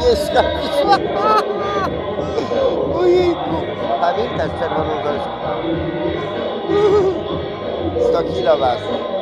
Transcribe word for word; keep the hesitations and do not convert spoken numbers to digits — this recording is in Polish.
Agnieszka wyszła. Ojejku. Pamiętasz czerwoną gorzkę? sto kilo waży.